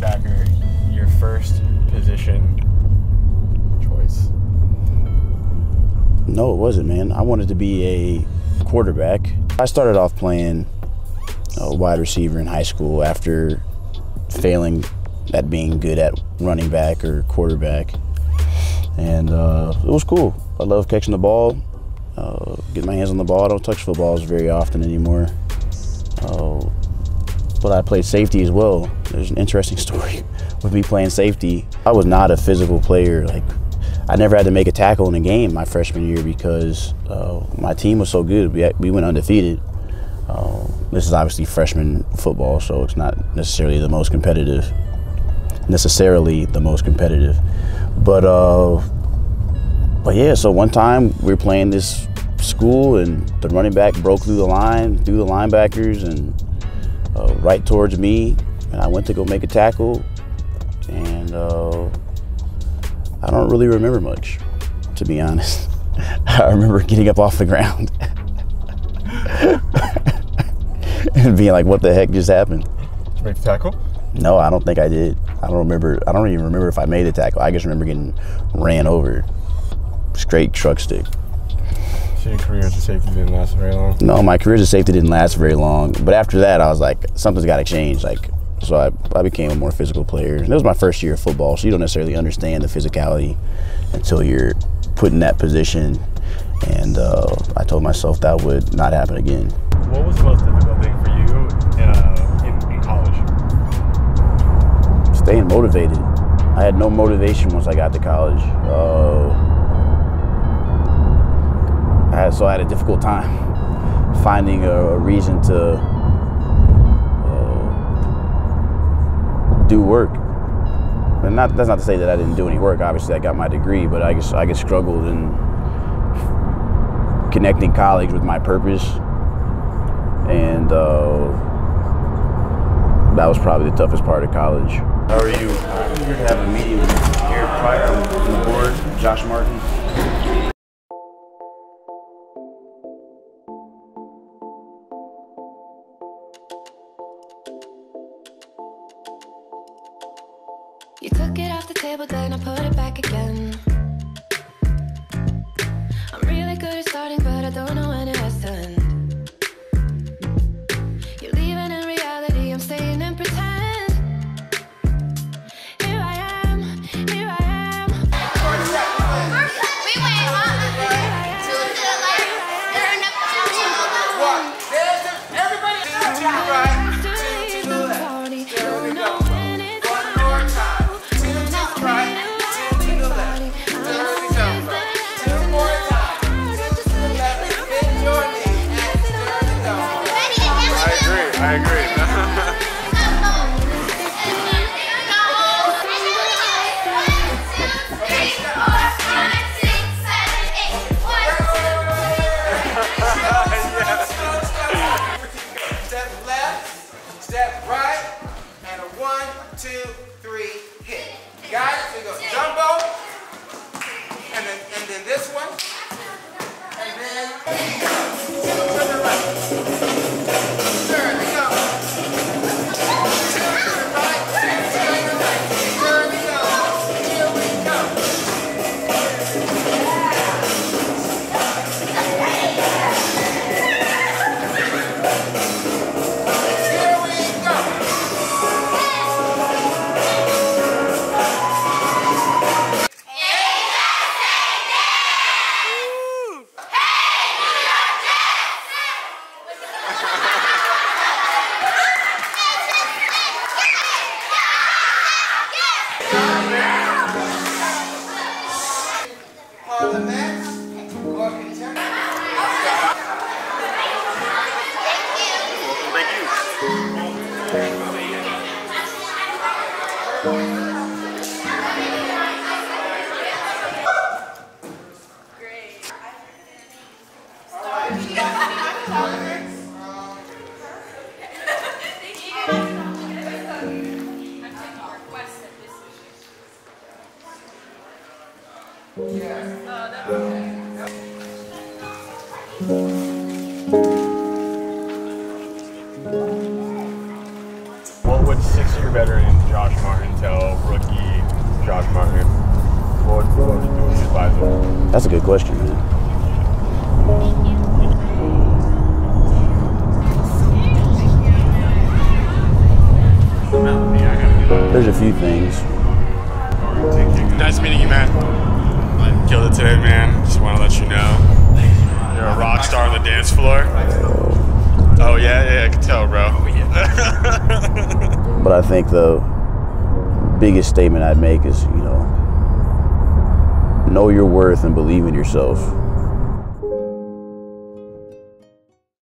linebacker your first position choice? No, it wasn't, man. I wanted to be a quarterback. I started off playing wide receiver in high school after failing at being good at running back or quarterback. And it was cool. I love catching the ball, getting my hands on the ball. I don't touch footballs very often anymore. But I played safety as well. There's an interesting story with me playing safety. I was not a physical player. Like, I never had to make a tackle in a game my freshman year because my team was so good. We went undefeated. This is obviously freshman football, so it's not necessarily the most competitive. But yeah, so one time we were playing this school and the running back broke through the linebackers and right towards me, and I went to go make a tackle, and I don't really remember much, to be honest. I remember getting up off the ground and being like, what the heck just happened? Did you make the tackle? No, I don't think I did. I don't even remember if I made the tackle. I just remember getting ran over. Straight truck stick. So your career as a safety didn't last very long? No, my career as a safety didn't last very long. But after that, I was like, something's got to change. So I became a more physical player. And it was my first year of football, so you don't necessarily understand the physicality until you're put in that position. And I told myself that would not happen again. What was the most difficult thing for you in college? Staying motivated. I had no motivation once I got to college. So I had a difficult time finding a reason to do work. And that's not to say that I didn't do any work. Obviously, I got my degree, but I just struggled in connecting college with my purpose, and that was probably the toughest part of college. How are you? I'm here to have a meeting with Garrett Pryor on the board, Josh Martin. You took it off the table, then I put it back again. I'm really good at starting, but I don't know when it has to end. You're leaving in reality, I'm staying in pretend. Here I am, here I am. We went two to the left, turn up to one. Everybody, right. Two to the left. There we go. I agree. Step left, step right, and a 1, 2, 3, hit. Got it? So you go jumbo, and then this one, and then to the right. Turn, we go. Turn to the right, turn to the right. Turn, we go. Here we go. Josh Martin? What would you advise him? That's a good question, man. There's a few things. Nice meeting you, man. Killed it today, man. Just want to let you know. You're a rock star on the dance floor. Oh, yeah, I can tell, bro. But I think the biggest statement I'd make is, know your worth and believe in yourself.